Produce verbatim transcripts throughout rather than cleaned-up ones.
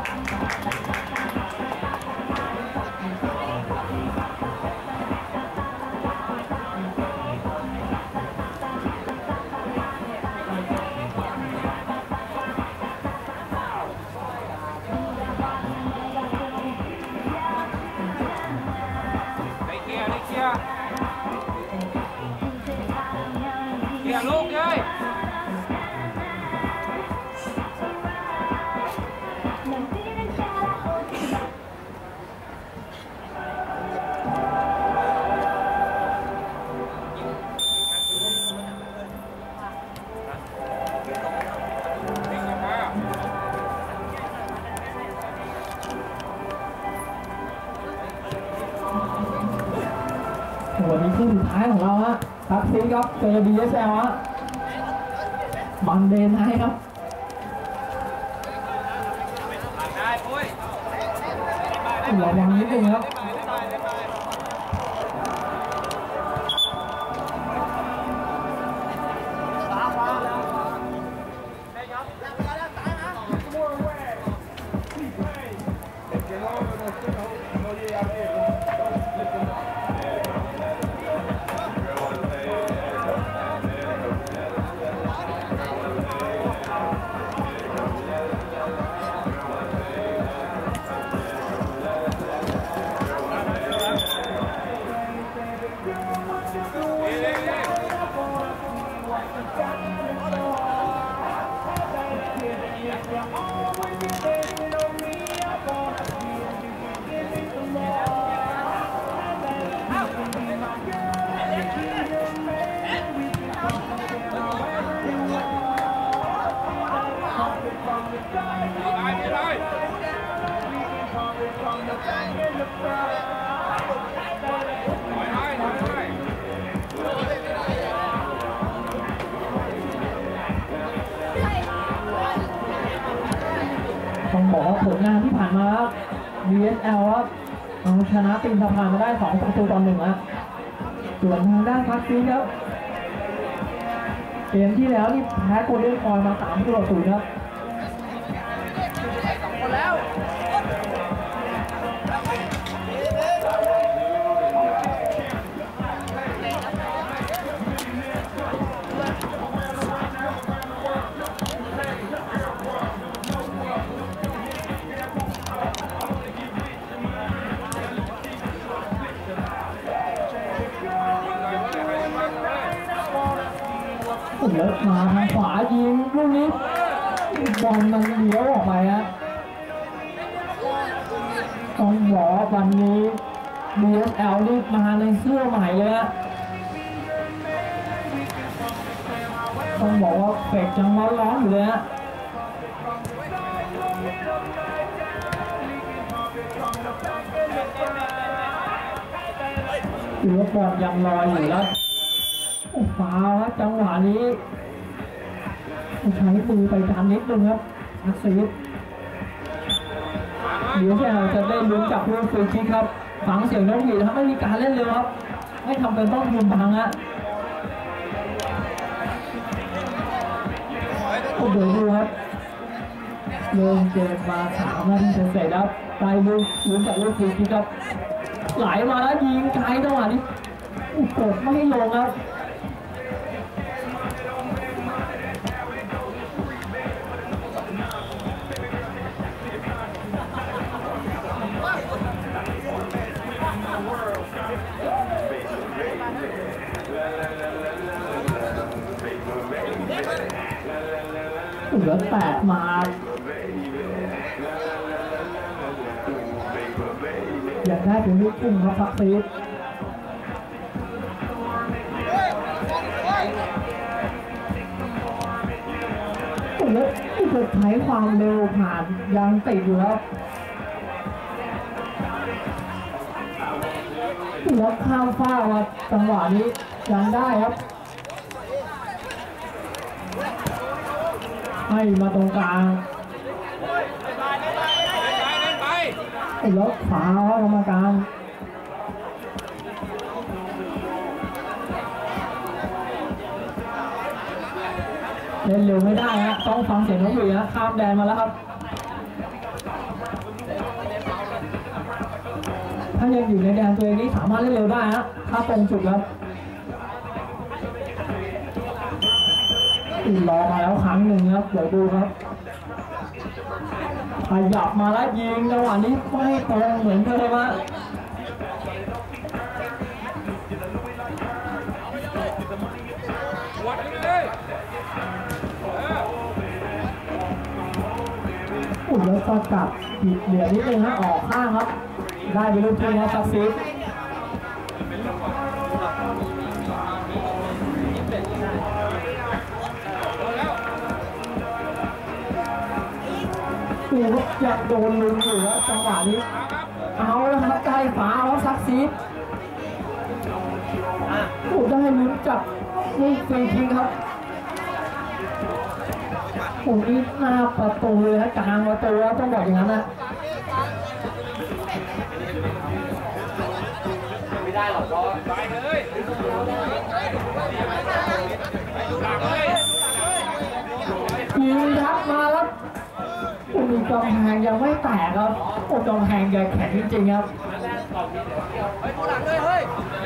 kìaลูกơi วันนี้คู่สุดท้ายของเราฮะทักซีครับเจอ ดี เอส แอล ฮะบันเดนให้ครับระวังนิดนึงครับต้องบอกว่าผลงานที่ผ่านมา ดี เอส แอล ครับเอาชนะตีนสะพานมาได้สองประตูต่อหนึ่งนะส่วนทางด้านพักซีครับเกมที่แล้วนี่แพ้โกลเด้นคอยมาสามประตูต่อศูนย์ครับแล้วมาทางขวายิงลูกนี้บอลมันเลี้ยวออกไปฮะต้องบอกวันนี้ ดี เอส แอล นี่มาในเสื้อใหม่เลยฮะต้องบอกว่าเฟกจังร้อนๆอยู่เลยฮะถือว่าบอลยังลอยอยู่แล้วฟาวครับจังหวะนี้ใช้มือไปทำนิดนึงครับนักซีฟเดี๋ยวเราจะได้ลุ้นจับลูกฟรีคิกครับฟังเสียงน้องหวีนะครับไม่มีการเล่นเร็วครับไม่ทำเป็นต้องยืนบังฮะโอ้โหดูครับลงเกมมาสามนาทีเสร็จแล้วไปลุ้นลุ้นจับลูกฟรีคิกครับไหลมาแล้วยิงไกลจังหวะนี้กดไม่ให้ลงครับเหลือแปดมาอยากได้เป็นลูกพุ่งครับพักซีฟแล้วที่จะใช้ความเร็วผ่านยังติดอยู่ครับแล้วข้ามฟ้าครับจังหวะนี้ยังได้ครับให้มาตรงกลางแล้วขวากรรมการเล่นเร็วไม่ได้ฮะต้องฟังเสียงน้องหวีฮะข้ามแดนมาแล้วครับถ้ายังอยู่ในแดนตัวเองนี่สามารถเล่นเร็วได้นะถ้าตรงจุดครับรอมาแล้วครั้งหนึ่งครับเดี๋ยวดูครับขยับมาแล้วยิงจังหวะนี้ไม่ตรงเหมือนเดิมอะวัดเลยอุ่นแล้วสกัดผิดเหลือนิดนึงนะออกข้างครับได้ไปลูกทีนะซักซีดดูว่าอยากโดนลุงอยู่แล้วจังหวะนี้เอาแล้วครับได้ฝาแล้วซักซีดโอ้ได้ลุ้นจับลูกฟรีคิกครับโอ้นี่หน้าประตูเลยนะกลางประตูแล้วต้องบอกอย่างนั้นนะไม่ได้หรอกก็ไปเลยยิงยัดมาแล้วโอ้มีกำแพงยังไม่แตกครับโอ้กำแพงใหญ่แข็งจริงๆครับไปผู้หลังเลยเฮ้ย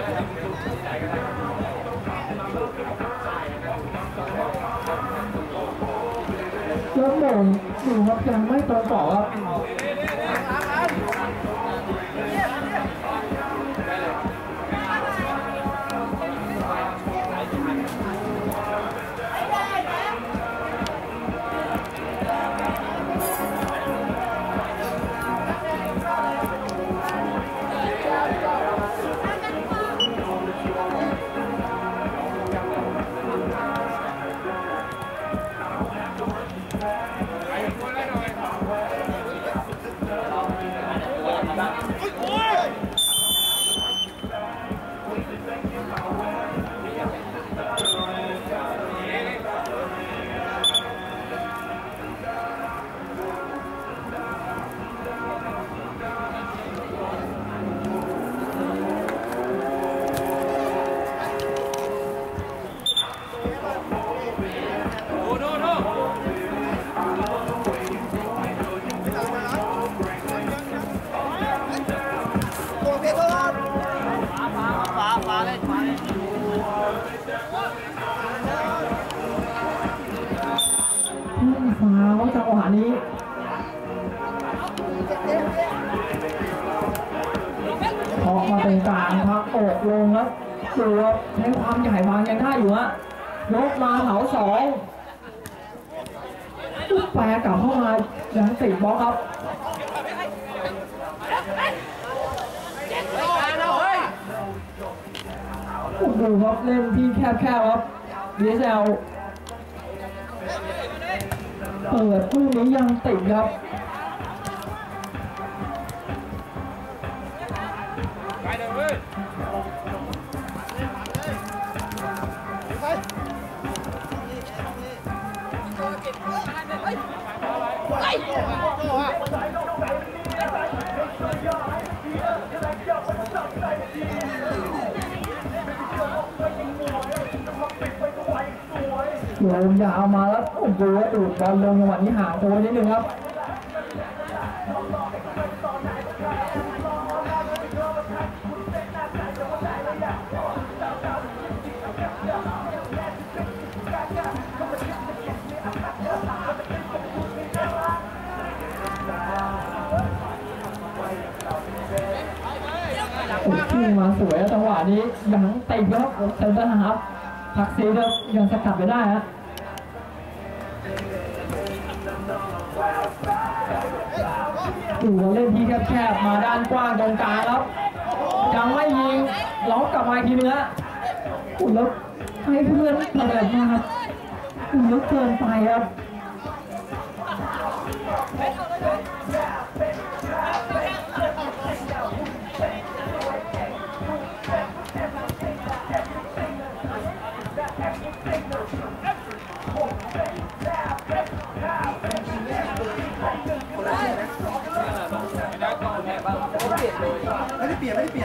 แล้วโด่งอยู่ครับยังไม่ตรงต่อครับฟ้าวจังหวะนี้พอมาเป็นกลางพักอกลงแล้วตัวใช้ความใหญ่บางยังได้อยู่ฮะยกมาเหาสองแปรกลับเข้ามายังติดบล็อกครับดูครับเล่นที่แคบๆครับ ดี เอส แอล เปิดคู่นี้ยังติดครับไปเลยเว้ยโยนยาวมาแล้วโอ้โหดูดบอลลงจังหวะนี้ห่างตัวนิดนึงครับโอ้ขึ้นมาสวยจังหวะนี้ยังติดครับเต็มต้นครับพักซีครับยังสกัดไปได้ฮะดูเล่นที่แคบๆมาด้านกว้างตรงกลางครับยังไม่ยิงล็อกกลับมาทีนึงฮะอุ่นแล้วให้เพื่อนเปิดมาครับอุ่นแล้วเกินไปครับไม่ได้เปลี่ยนไม่ได้เปลี่ยน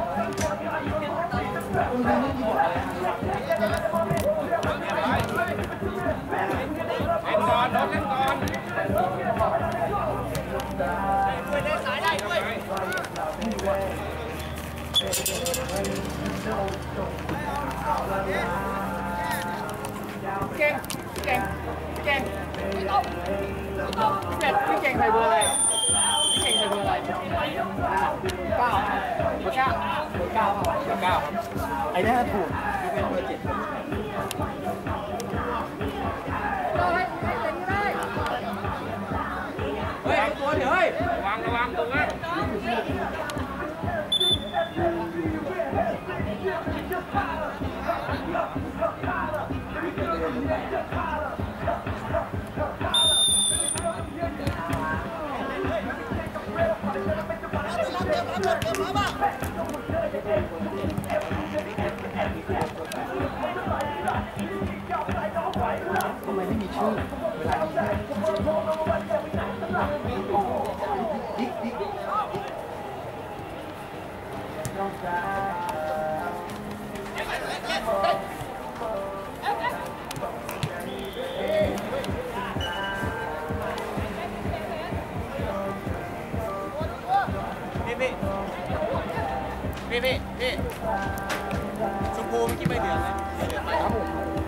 เล่นก่อนโดนเล่นก่อนไปเล่นสายได้ด้วยเก่งเก่งเก่งไม่ต้องไม่ต้องเจ็ดพี่เก่งใส่เบอร์อะไรพี่เก่งใส่เบอร์อะไรเก้าเบอร์เก้าเบอร์เก้าเบอร์เก้าไอ้นี่ถูกพี่เป็นเบอร์เจ็ดเฮ้ยตัวเดี๋ยวเฮ้ยระวังระวังตรงนั้นทำไมไม่มีชื่อเวลายิงดิ๊กดิ๊กพี่พี่พี่พี่พี่ชมพูเมื่อกี้ไม่เดือดเลยครับผม